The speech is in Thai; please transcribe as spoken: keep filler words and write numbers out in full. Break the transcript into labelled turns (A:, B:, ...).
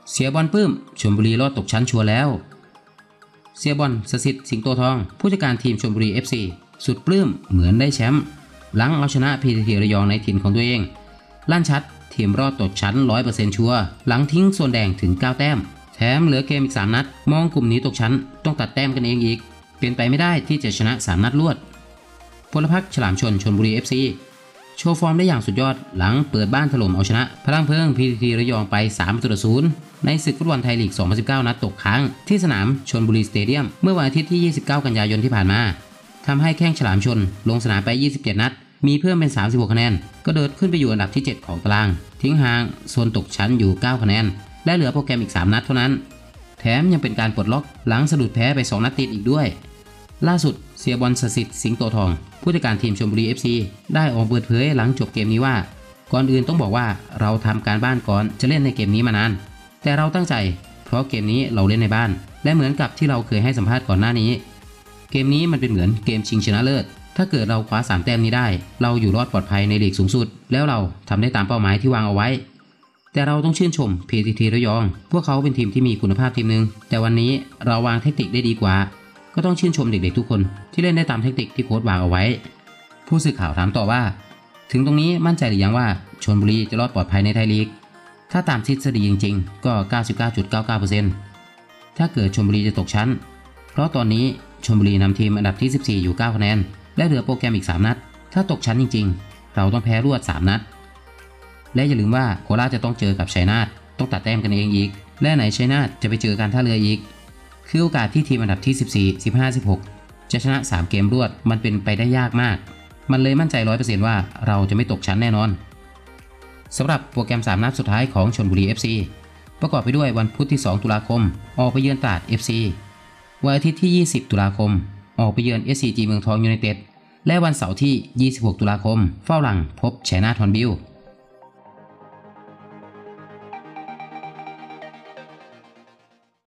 A: เสียบอลปื้มชลบุรีรอดตกชั้นชัวร์แล้วเสียบอลสสิทธิ์สิงโตทองผู้จัดการทีมชลบุรี เอฟ ซี สุดปลื้มเหมือนได้แชมป์หลังเอาชนะ พี ที ที ระยองในถิ่นของตัวเองลั่นชัดทีมรอดตกชั้น ร้อยเปอร์เซ็นต์ ชัวร์หลังทิ้งโซนแดงถึงเก้าแต้มแถมเหลือเกมอีกสามนัดมองกลุ่มนี้ตกชั้นต้องตัดแต้มกันเองอีกเป็นไปไม่ได้ที่จะชนะสามนัดรวดพลพรรคฉลามชนชลบุรี เอฟ ซี โชว์ฟอร์มได้อย่างสุดยอดหลังเปิดบ้านถล่มเอาชนะพลังเพลิง พี ที ที ระยองไปสามประตูต่อศูนย์ในศึกฟุตบอลไทยลีก สองพันสิบเก้า นัดตกค้างที่สนามชลบุรีสเตเดียมเมื่อวันอาทิตย์ที่ ยี่สิบเก้า กันยายนที่ผ่านมาทำให้แข้งฉลามชนลงสนามไป ยี่สิบเจ็ด นัดมีเพิ่มเป็น สามสิบหก คะแนนก็เดินขึ้นไปอยู่อันดับที่ เจ็ด ของตารางทิ้งห่างโซนตกชั้นอยู่ เก้า คะแนนและเหลือโปรแกรมอีก สาม นัดเท่านั้นแถมยังเป็นการปลดล็อกหลังสะดุดแพ้ไป สอง นัดติดอีกด้วยล่าสุดเสียบอลสสิทธิ์สิงโตทองผู้จัดการทีมชลบุรี เอฟ ซี ได้ออกเปิดเผยหลังจบเกมนี้ว่าก่อนอื่นต้องบอกว่าเราทำการบ้านก่อนจะเล่นในเกมนี้มานานแต่เราตั้งใจเพราะเกมนี้เราเล่นในบ้านและเหมือนกับที่เราเคยให้สัมภาษณ์ก่อนหน้านี้เกมนี้มันเป็นเหมือนเกมชิงชนะเลิศถ้าเกิดเราคว้าสามแต้มนี้ได้เราอยู่รอดปลอดภัยในลีกสูงสุดแล้วเราทำได้ตามเป้าหมายที่วางเอาไว้แต่เราต้องชื่นชม พี ที ที ระยองพวกเขาเป็นทีมที่มีคุณภาพทีมนึงแต่วันนี้เราวางเทคนิคได้ดีกว่าก็ต้องชื่นชมเด็กๆทุกคนที่เล่นได้ตามเทคนิคที่โค้ชวางเอาไว้ผู้สื่อข่าวถามต่อว่าถึงตรงนี้มั่นใจหรือยังว่าชลบุรีจะรอดปลอดภัยในไทยลีกถ้าตามทฤษฎีจริงๆก็ เก้าสิบเก้าจุดเก้าเก้าเปอร์เซ็นต์ ถ้าเกิดชลบุรีจะตกชั้นเพราะตอนนี้ชลบุรีนำทีมอันดับที่สิบสี่อยู่เก้าคะแนนและเหลือโปรแกรมอีกสามนัดถ้าตกชั้นจริงๆเราต้องแพ้รวดสามนัดและอย่าลืมว่าโคราชจะต้องเจอกับชัยนาทต้องตัดแต้มกันเองอีกและไหนชัยนาทจะไปเจอการท่าเรืออีกคือโอกาสที่ทีมอันดับที่สิบสี่ สิบห้า สิบหกจะชนะสามเกมรวดมันเป็นไปได้ยากมากมันเลยมั่นใจ ร้อยเปอร์เซ็นต์ ว่าเราจะไม่ตกชั้นแน่นอนสำหรับโปรแกรมสามนัดสุดท้ายของชลบุรี เอฟ ซี ประกอบไปด้วยวันพุธที่สองตุลาคมออกไปเยือนตราด เอฟ ซี วันอาทิตย์ที่ยี่สิบตุลาคมออกไปเยือน เอส ซี จี เมืองทองยูไนเต็ดและวันเสาร์ที่ยี่สิบหกตุลาคมเฝ้าหลังพบชัยนาทฮอร์นบิล